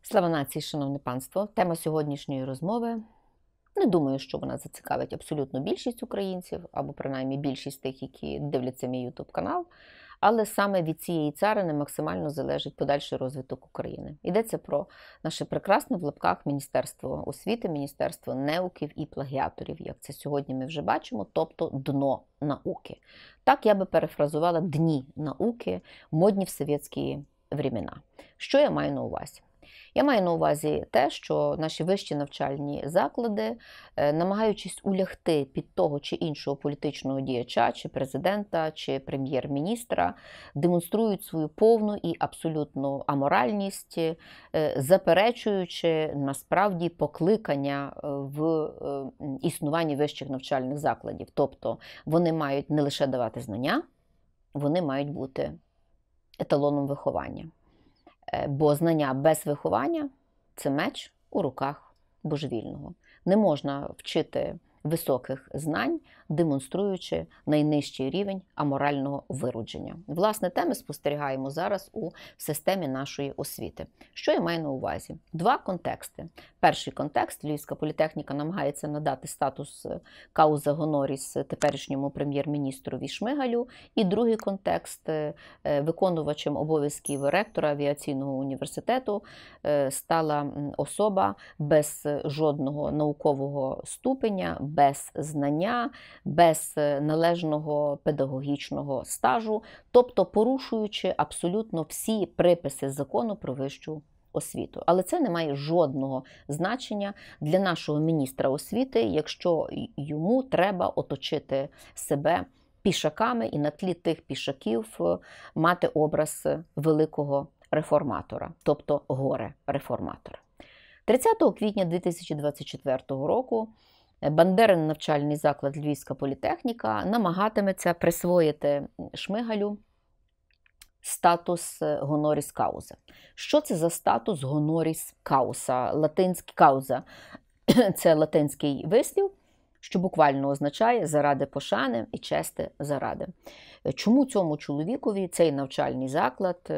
Слава нації, шановне панство! Тема сьогоднішньої розмови, не думаю, що вона зацікавить абсолютно більшість українців, або принаймні більшість тих, які дивляться мій YouTube-канал, але саме від цієї царини максимально залежить подальший розвиток України. Йдеться про наше прекрасне в лапках Міністерство освіти, Міністерство неуків і плагіаторів, як це сьогодні ми вже бачимо, тобто дно науки. Так я би перефразувала дні науки, модні в совєтські времена. Що я маю на увазі? Я маю на увазі те, що наші вищі навчальні заклади, намагаючись улягти під того чи іншого політичного діяча, чи президента, чи прем'єр-міністра, демонструють свою повну і абсолютну аморальність, заперечуючи насправді покликання в існуванні вищих навчальних закладів. Тобто вони мають не лише давати знання, вони мають бути еталоном виховання. Бо знання без виховання – це меч у руках божевільного. Не можна вчити високих знань, демонструючи найнижчий рівень аморального виродження. Власне, те ми спостерігаємо зараз у системі нашої освіти. Що я маю на увазі? Два контексти. Перший контекст – Львівська політехніка намагається надати статус кауза гоноріс теперішньому прем'єр-міністрові Шмигалю. І другий контекст – виконувачем обов'язків ректора авіаційного університету стала особа без жодного наукового ступеня, без знання, без належного педагогічного стажу, тобто порушуючи абсолютно всі приписи закону про вищу освіту. Але це не має жодного значення для нашого міністра освіти, якщо йому треба оточити себе пішаками і на тлі тих пішаків мати образ великого реформатора, тобто горе-реформатора. 30 квітня 2024 року Бандерин навчальний заклад Львівська політехніка намагатиметься присвоїти Шмигалю статус гоноріс кауза. Що це за статус гоноріс кауза? Латинський кауза – це латинський вислів, що буквально означає «заради пошани» і «чести заради». Чому цьому чоловікові цей навчальний заклад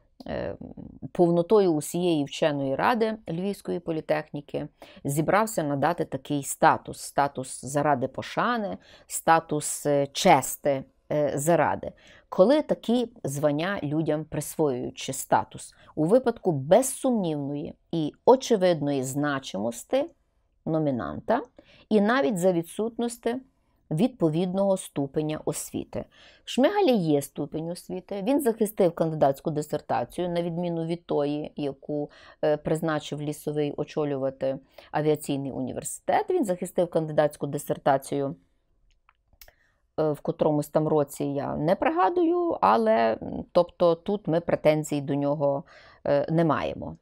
повнотою усієї вченої ради Львівської політехніки зібрався надати такий статус? Статус заради пошани, статус чести заради. Коли такі звання людям присвоюють чи статус? У випадку безсумнівної і очевидної значимості номінанта і навіть за відсутності відповідного ступеня освіти. В Шмигаля є ступень освіти, він захистив кандидатську дисертацію, на відміну від тої, яку призначив Лісовий очолювати авіаційний університет. Він захистив кандидатську дисертацію в котромусь там році, я не пригадую, але тобто тут ми претензій до нього не маємо.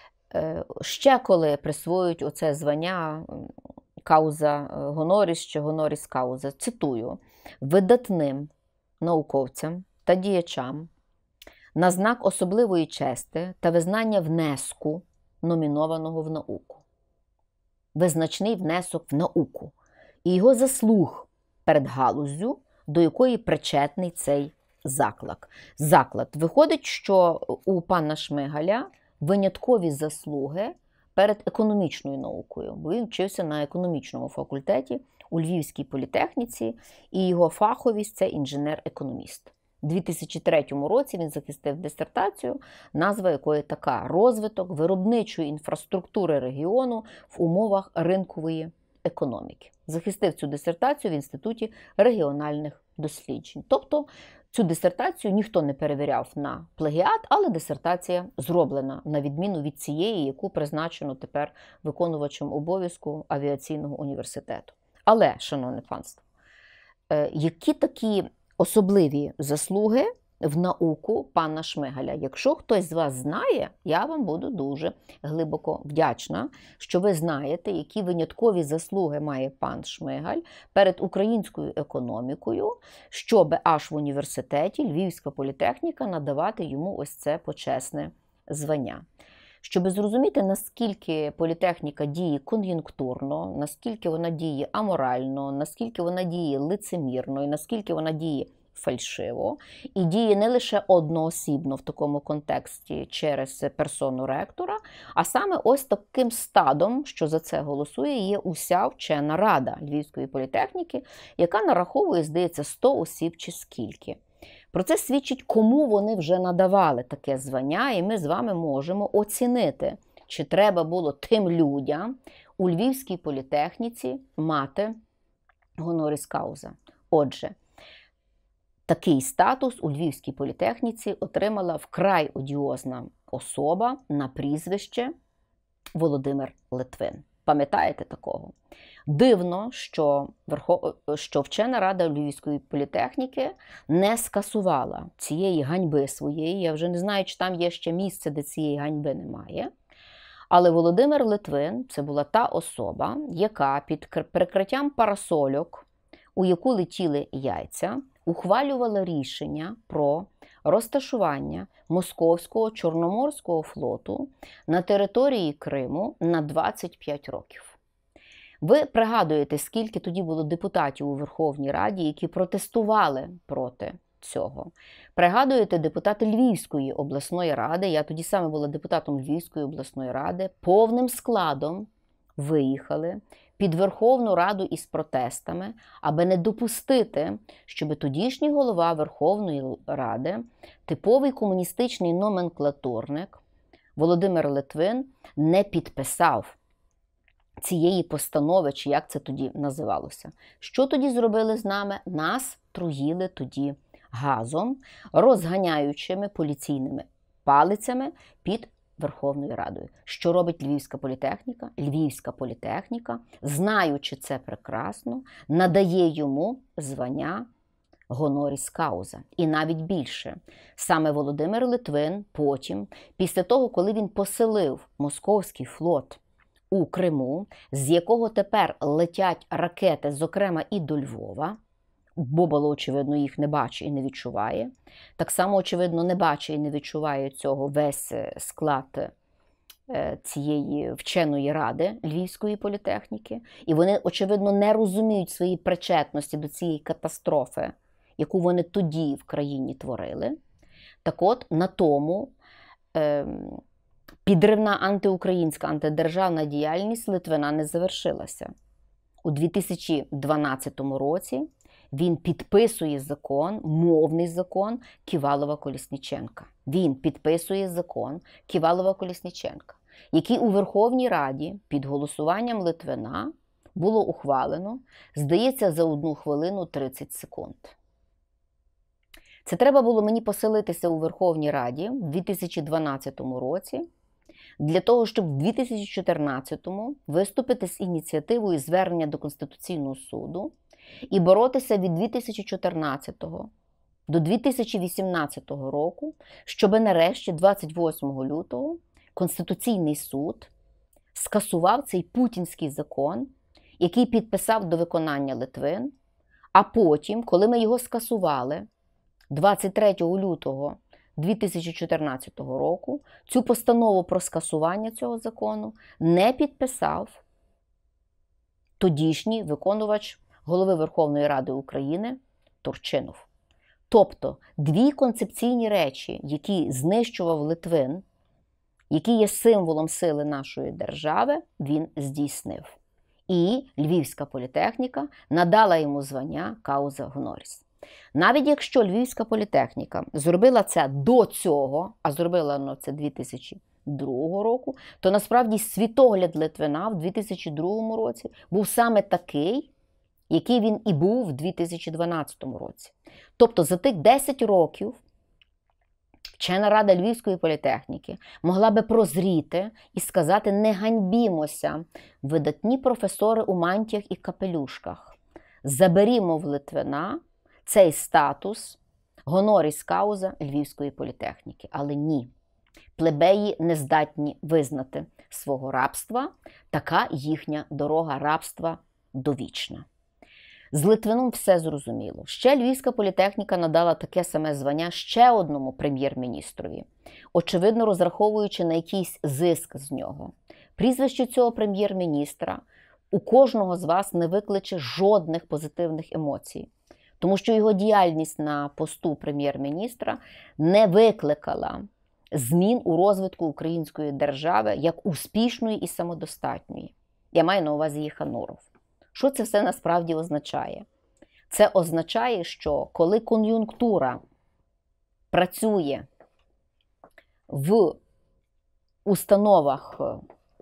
Ще коли присвоюють оце звання кауза гоноріс чи гоноріс кауза, цитую, видатним науковцям та діячам на знак особливої чести та визнання внеску, номінованого в науку. Визначний внесок в науку і його заслуг перед галуззю, до якої причетний цей заклад. Виходить, що у пана Шмигаля виняткові заслуги перед економічною наукою, бо він вчився на економічному факультеті у Львівській політехніці, і його фаховість – це інженер-економіст. У 2003 році він захистив дисертацію, назва якої така «Розвиток виробничої інфраструктури регіону в умовах ринкової економіки». Захистив цю дисертацію в Інституті регіональних досліджень. Тобто цю дисертацію ніхто не перевіряв на плагіат, але дисертація зроблена, на відміну від цієї, яку призначено тепер виконувачем обов'язку авіаційного університету. Але, шановне панство, які такі особливі заслуги в науку пана Шмигаля? Якщо хтось з вас знає, я вам буду дуже глибоко вдячна, що ви знаєте, які виняткові заслуги має пан Шмигаль перед українською економікою, щоб аж в університеті Львівська політехніка надавати йому ось це почесне звання. Щоб зрозуміти, наскільки політехніка діє кон'юнктурно, наскільки вона діє аморально, наскільки вона діє лицемірно і наскільки вона діє фальшиво і діє не лише одноосібно в такому контексті через персону ректора, а саме ось таким стадом, що за це голосує, є уся вчена рада Львівської політехніки, яка нараховує, здається, 100 осіб чи скільки. Про це свідчить, кому вони вже надавали таке звання, і ми з вами можемо оцінити, чи треба було тим людям у Львівській політехніці мати гоноріс кауза. Отже, такий статус у Львівській політехніці отримала вкрай одіозна особа на прізвище Володимир Литвин. Пам'ятаєте такого? Дивно, що вчена рада Львівської політехніки не скасувала цієї ганьби своєї. Я вже не знаю, чи там є ще місце, де цієї ганьби немає. Але Володимир Литвин – це була та особа, яка під прикриттям парасольок, у яку летіли яйця, ухвалювала рішення про розташування Московського Чорноморського флоту на території Криму на 25 років. Ви пригадуєте, скільки тоді було депутатів у Верховній Раді, які протестували проти цього. Пригадуєте, депутати Львівської обласної ради, я тоді саме була депутатом Львівської обласної ради, повним складом виїхали під Верховну Раду із протестами, аби не допустити, щоб тодішній голова Верховної Ради, типовий комуністичний номенклатурник Володимир Литвин, не підписав цієї постанови, чи як це тоді називалося. Що тоді зробили з нами? Нас труїли тоді газом, розганяючими поліційними палицями під Верховною Радою. Що робить Львівська політехніка? Львівська політехніка, знаючи це прекрасно, надає йому звання гоноріс кауза. І навіть більше. Саме Володимир Литвин потім, після того, коли він поселив московський флот у Криму, з якого тепер летять ракети, зокрема і до Львова, Бобало, очевидно, їх не бачить і не відчуває. Так само, очевидно, не бачить і не відчуває цього весь склад цієї вченої ради Львівської політехніки. І вони, очевидно, не розуміють своєї причетності до цієї катастрофи, яку вони тоді в країні творили. Так от, на тому підривна антиукраїнська, антидержавна діяльність Литвина не завершилася. У 2012 році він підписує закон, мовний закон Ківалова-Колісніченка. Він підписує закон Ківалова-Колісніченка, який у Верховній Раді під голосуванням Литвина було ухвалено, здається, за 1 хвилину 30 секунд. Це треба було мені поселитися у Верховній Раді в 2012 році, для того, щоб в 2014-му виступити з ініціативою звернення до Конституційного суду і боротися від 2014 до 2018 року, щоб нарешті 28 лютого Конституційний суд скасував цей путінський закон, який підписав до виконання Литвин, а потім, коли ми його скасували 23 лютого 2014 року, цю постанову про скасування цього закону не підписав тодішній виконувач голови Верховної Ради України Турчинов. Тобто, 2 концепційні речі, які знищував Литвин, які є символом сили нашої держави, він здійснив. І Львівська політехніка надала йому звання кауза гоноріс. Навіть якщо Львівська політехніка зробила це до цього, а зробила це 2002 року, то насправді світогляд Литвина в 2002 році був саме такий, який він і був в 2012 році. Тобто за тих 10 років вчена рада Львівської політехніки могла би прозріти і сказати: не ганьбімося, видатні професори у мантіях і капелюшках. Заберімо в Литвина цей статус гоноріс кауза Львівської політехніки. Але ні, плебеї не здатні визнати свого рабства, така їхня дорога рабства довічна. З Литвином все зрозуміло. Ще Львівська політехніка надала таке саме звання ще одному прем'єр-міністрові, очевидно розраховуючи на якийсь зиск з нього. Прізвище цього прем'єр-міністра у кожного з вас не викличе жодних позитивних емоцій. Тому що його діяльність на посту прем'єр-міністра не викликала змін у розвитку української держави як успішної і самодостатньої. Я маю на увазі Єхануров. Що це все насправді означає? Це означає, що коли кон'юнктура працює в установах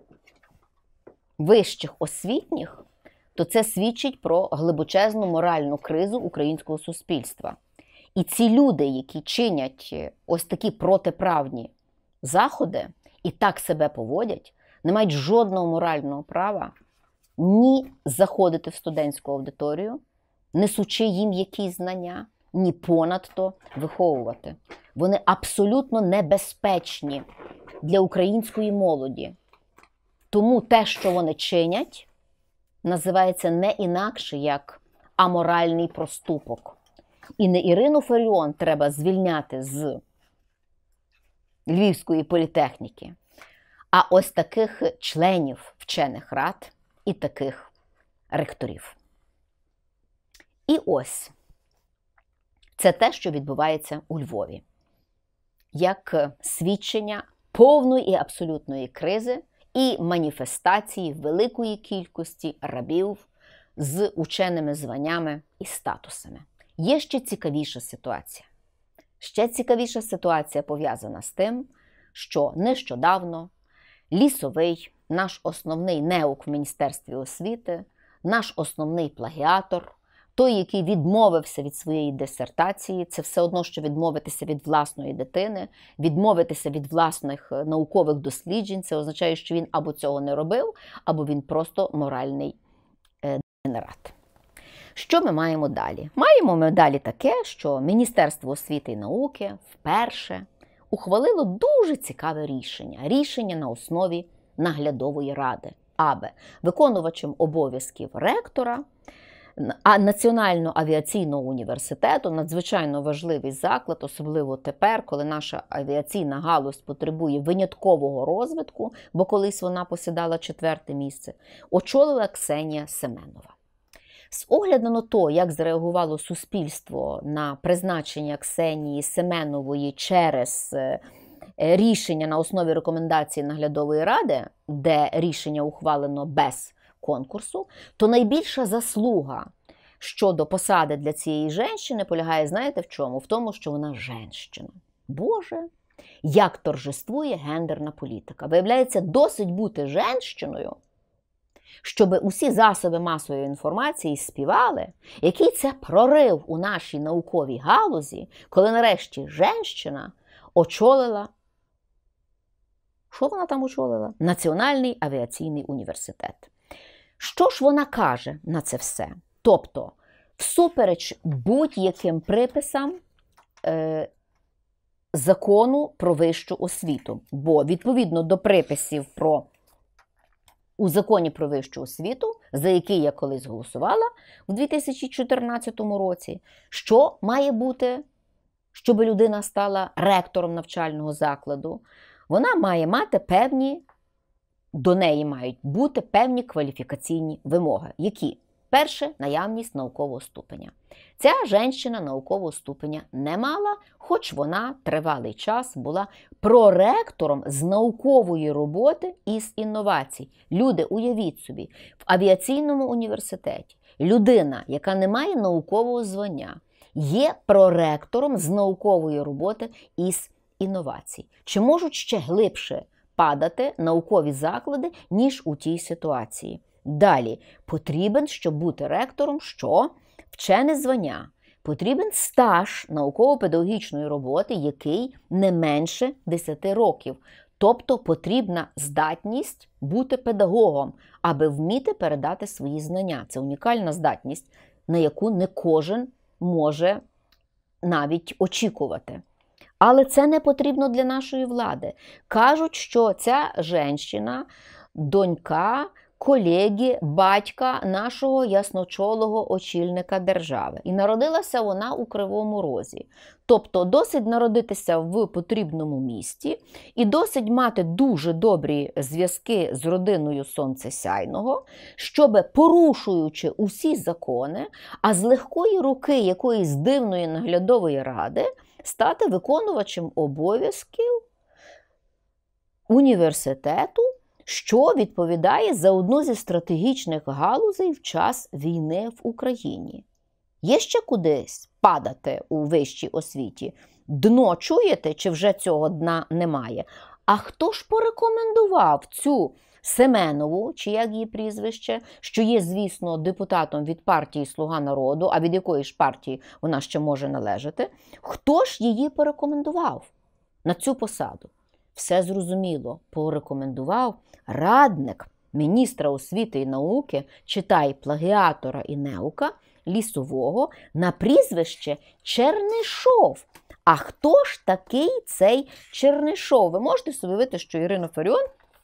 вищих освітніх, то це свідчить про глибочезну моральну кризу українського суспільства. І ці люди, які чинять ось такі протиправні заходи і так себе поводять, не мають жодного морального права ні заходити в студентську аудиторію, несучи їм якісь знання, ні понад то виховувати. Вони абсолютно небезпечні для української молоді. Тому те, що вони чинять, називається не інакше, як аморальний проступок. І не Ірину Фаріон треба звільняти з Львівської політехніки, а ось таких членів вчених рад і таких ректорів. І ось це те, що відбувається у Львові. Як свідчення повної і абсолютної кризи і маніфестації великої кількості рабів з ученими званнями і статусами. Є ще цікавіша ситуація. Ще цікавіша ситуація пов'язана з тим, що нещодавно Лісовий, наш основний неук в Міністерстві освіти, наш основний плагіатор, той, який відмовився від своєї дисертації, це все одно, що відмовитися від власної дитини, відмовитися від власних наукових досліджень, це означає, що він або цього не робив, або він просто моральний дегенерат. Що ми маємо далі? Маємо ми далі таке, що Міністерство освіти і науки вперше ухвалило дуже цікаве рішення. Рішення на основі наглядової ради, аби виконувачем обов'язків ректора Національного авіаційного університету, надзвичайно важливий заклад, особливо тепер, коли наша авіаційна галузь потребує виняткового розвитку, бо колись вона посідала 4-те місце, очолила Ксенія Семенова. З огляду на те, як зреагувало суспільство на призначення Ксенії Семенової через рішення на основі рекомендацій наглядової ради, де рішення ухвалено без конкурсу, то найбільша заслуга щодо посади для цієї жінки полягає, знаєте в чому? В тому, що вона жінка. Боже, як торжествує гендерна політика. Виявляється, досить бути жінкою, щоб усі засоби масової інформації співали, який це прорив у нашій науковій галузі, коли нарешті жінка очолила, що вона там очолила? Національний авіаційний університет. Що ж вона каже на це все? Тобто, всупереч будь-яким приписам закону про вищу освіту. Бо відповідно до приписів у законі про вищу освіту, за який я колись голосувала в 2014 році, що має бути, щоб людина стала ректором навчального закладу? Вона має мати до неї мають бути певні кваліфікаційні вимоги. Які? Перше, наявність наукового ступеня. Ця жінка наукового ступеня не мала, хоч вона тривалий час була проректором з наукової роботи і з інновацій. Люди, уявіть собі, в авіаційному університеті людина, яка не має наукового звання, є проректором з наукової роботи і з інновацій. Чи можуть ще глибше падати наукові заклади, ніж у тій ситуації? Далі, потрібен, щоб бути ректором, що? Вчене звання. Потрібен стаж науково-педагогічної роботи, який не менше 10 років. Тобто потрібна здатність бути педагогом, аби вміти передати свої знання. Це унікальна здатність, на яку не кожен може навіть очікувати. Але це не потрібно для нашої влади. Кажуть, що ця жінка – донька колеги, батька нашого ясночолого очільника держави. І народилася вона у Кривому Розі. Тобто досить народитися в потрібному місті і досить мати дуже добрі зв'язки з родиною Сонцесяйного, щоб, порушуючи усі закони, а з легкої руки якоїсь дивної наглядової ради, стати виконувачем обов'язків університету, що відповідає за одну зі стратегічних галузей в час війни в Україні. Є ще кудись падати у вищій освіті? Дно чуєте, чи вже цього дна немає? А хто ж порекомендував цю Семенову, чи як її прізвище, що є, звісно, депутатом від партії «Слуга народу», а від якої ж партії вона ще може належати? Хто ж її порекомендував на цю посаду? Все зрозуміло, порекомендував радник міністра освіти і науки, читай плагіатора і неука, Лісового, на прізвище Чернишов. А хто ж такий цей Чернишов? Ви можете собі уявити, що Ірина Фаріон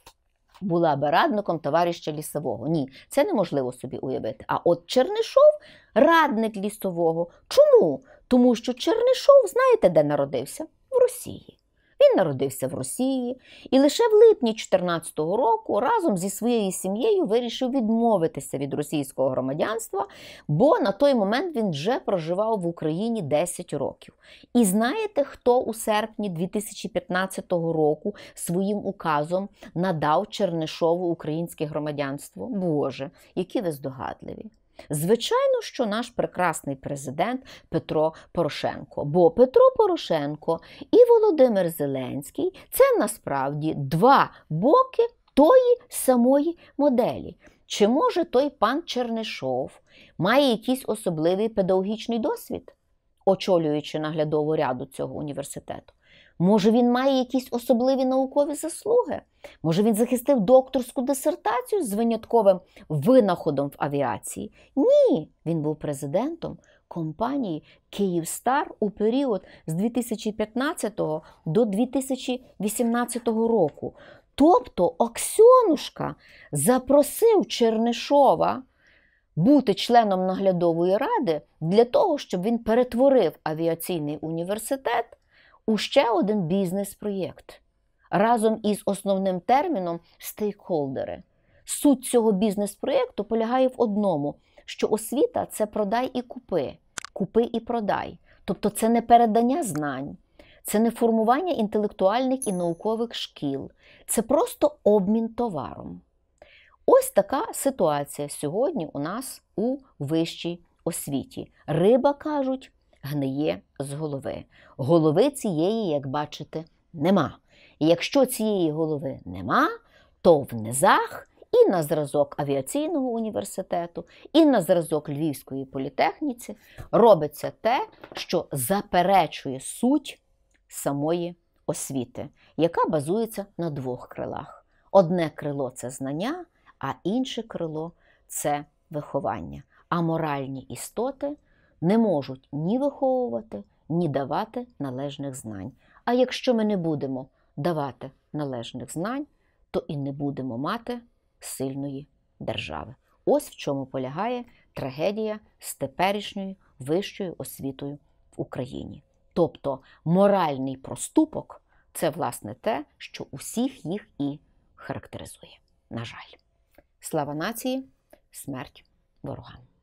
була би радником товариша Лісового? Ні, це неможливо собі уявити. А от Чернишов – радник Лісового. Чому? Тому що Чернишов, знаєте, де народився? В Росії. Він народився в Росії і лише в липні 2014 року разом зі своєю сім'єю вирішив відмовитися від російського громадянства, бо на той момент він вже проживав в Україні 10 років. І знаєте, хто у серпні 2015 року своїм указом надав Чернишову українське громадянство? Боже, які ви здогадливі! Звичайно, що наш прекрасний президент Петро Порошенко. Бо Петро Порошенко і Володимир Зеленський – це насправді два боки тої самої моделі. Чи може той пан Чернишов має якийсь особливий педагогічний досвід, очолюючи наглядову раду цього університету? Може, він має якісь особливі наукові заслуги? Може, він захистив докторську дисертацію з винятковим винаходом в авіації? Ні, він був президентом компанії «Київстар» у період з 2015 до 2018 року. Тобто Аксьонушка запросив Чернишова бути членом наглядової ради для того, щоб він перетворив авіаційний університет у ще один бізнес-проєкт. Разом із основним терміном «стейкхолдери». Суть цього бізнес-проєкту полягає в одному, що освіта – це продай і купи, купи і продай. Тобто це не передання знань, це не формування інтелектуальних і наукових шкіл, це просто обмін товаром. Ось така ситуація сьогодні у нас у вищій освіті. Риба, кажуть, гниє з голови. Голови цієї, як бачите, нема. І якщо цієї голови нема, то в низах і на зразок авіаційного університету, і на зразок Львівської політехніці робиться те, що заперечує суть самої освіти, яка базується на двох крилах. Одне крило – це знання, а інше крило – це виховання. А моральні істоти не можуть ні виховувати, ні давати належних знань. А якщо ми не будемо давати належних знань, то і не будемо мати сильної держави. Ось в чому полягає трагедія з теперішньою вищою освітою в Україні. Тобто моральний проступок – це, власне, те, що усіх їх і характеризує. На жаль. Слава нації, смерть ворогам.